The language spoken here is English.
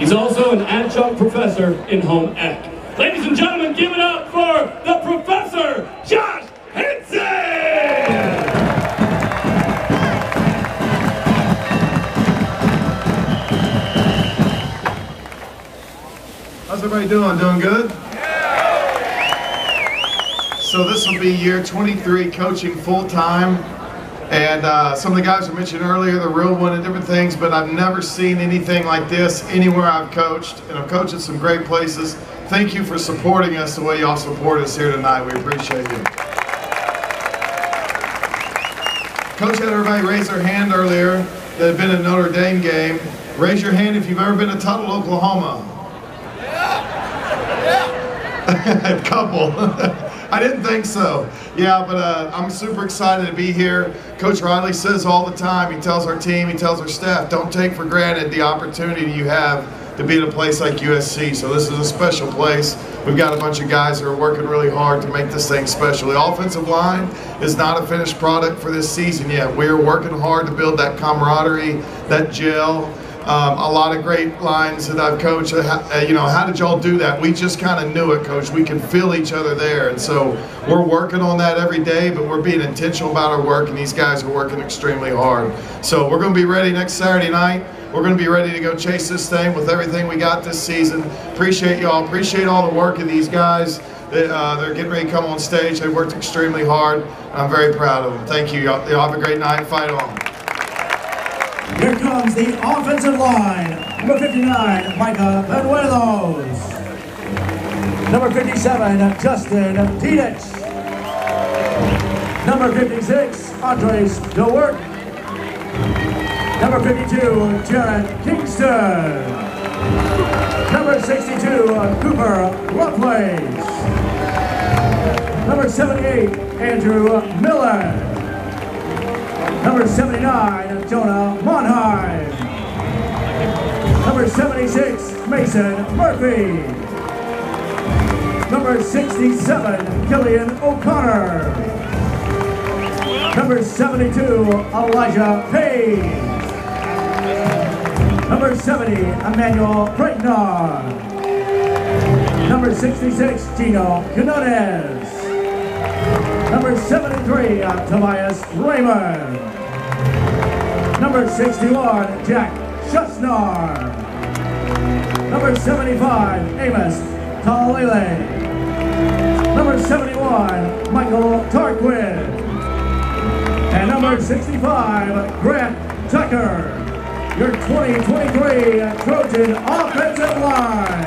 He's also an adjunct professor in home ec. Ladies and gentlemen, give it up for the Professor Josh Henson! How's everybody doing? Doing good? So this will be year 23 coaching full-time, and some of the guys I mentioned earlier, the real one and different things, but I've never seen anything like this anywhere I've coached, and I've coached at some great places. Thank you for supporting us the way y'all support us here tonight. We appreciate you. Coach had everybody raise their hand earlier that had been at a Notre Dame game. Raise your hand if you've ever been to Tuttle, Oklahoma. A couple. I didn't think so. Yeah, but I'm super excited to be here. Coach Riley says all the time, he tells our team, he tells our staff, don't take for granted the opportunity you have to be at a place like USC. So this is a special place. We've got a bunch of guys that are working really hard to make this thing special. The offensive line is not a finished product for this season yet. We are working hard to build that camaraderie, that gel. A lot of great lines that I've coached. You know, how did y'all do that? We just kind of knew it, Coach. We could feel each other there, and so we're working on that every day. But we're being intentional about our work, and these guys are working extremely hard. So we're going to be ready next Saturday night. We're going to be ready to go chase this thing with everything we got this season. Appreciate y'all. Appreciate all the work of these guys. They're getting ready to come on stage. They worked extremely hard. I'm very proud of them. Thank you. Y'all have a great night. Fight on. Here comes the offensive line. Number 59, Micah Benuelos. Number 57, Justin Tedich. Number 56, Andres DeWert. Number 52, Jared Kingston. Number 62, Cooper Lovelace. Number 78, Andrew Miller. Number 79, Jonah Monheim. Number 76, Mason Murphy. Number 67, Killian O'Connor. Number 72, Elijah Payne. Number 70, Emmanuel Breitnar. Number 66, Gino Quinones. Number 73, Tobias Raymond. Number 61, Jack Schussnar. Number 75, Amos Talele. Number 71, Michael Tarquin. And number 65, Grant Tucker. Your 2023 Trojan offensive line.